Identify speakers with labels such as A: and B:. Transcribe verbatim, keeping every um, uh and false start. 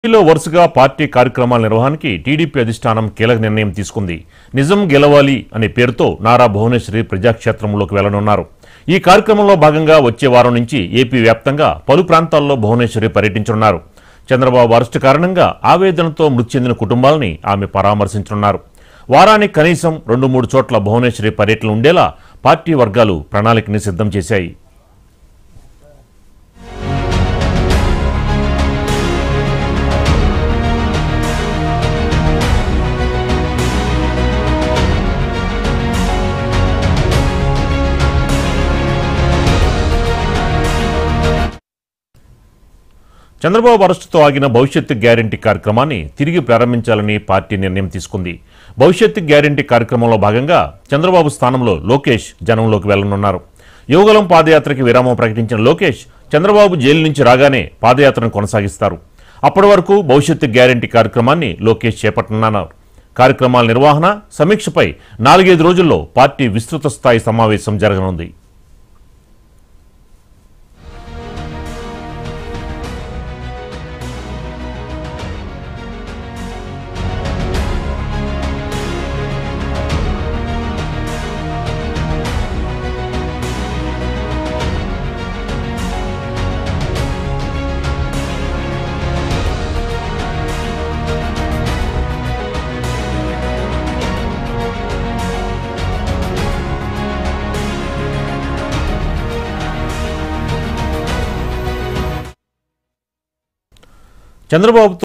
A: లో వరుసగా పార్టీ కార్యక్రమాల నిర్వహణకి టీడీపీ అధిష్టానం కీలక నిర్ణయం తీసుకుంది. నిజం గెలవాలి అనే పేరుతో నారా భువనేశ్వరి ప్రజాక్షేత్రంలోకి వెళ్లనున్నారు. ఈ కార్యక్రమంలో భాగంగా వచ్చే వారం నుంచి ఏపీ వ్యాప్తంగా పలు ప్రాంతాల్లో భువనేశ్వరి పర్యటించనున్నారు. చంద్రబాబు అరెస్టు కారణంగా ఆవేదనతో మృతి చెందిన కుటుంబాలని ఆమె పరామర్శించనున్నారు. వారానికి కనీసం రెండు మూడు చోట్ల భువనేశ్వరి పర్యటనలు ఉండేలా పార్టీ వర్గాలు ప్రణాళికని సిద్ధం చేశాయి. చంద్రబాబు అరెస్టుతో ఆగిన భవిష్యత్తు గ్యారెంటీ కార్యక్రమాన్ని తిరిగి ప్రారంభించాలని పార్టీ నిర్ణయం తీసుకుంది. భవిష్యత్తు గ్యారెంటీ కార్యక్రమంలో భాగంగా చంద్రబాబు స్థానంలో లోకేష్ జనంలోకి వెళ్లనున్నారు. యువగలం పాదయాత్రకి విరామం ప్రకటించిన లోకేష్ చంద్రబాబు జైలు నుంచి రాగానే పాదయాత్రను కొనసాగిస్తారు. అప్పటి వరకు భవిష్యత్తు గ్యారెంటీ కార్యక్రమాన్ని లోకేష్ చేపట్టనున్నారు. కార్యక్రమాల నిర్వహణ సమీక్షపై నాలుగైదు రోజుల్లో పార్టీ విస్తృత స్థాయి సమావేశం జరగనుంది. చంద్రబాబు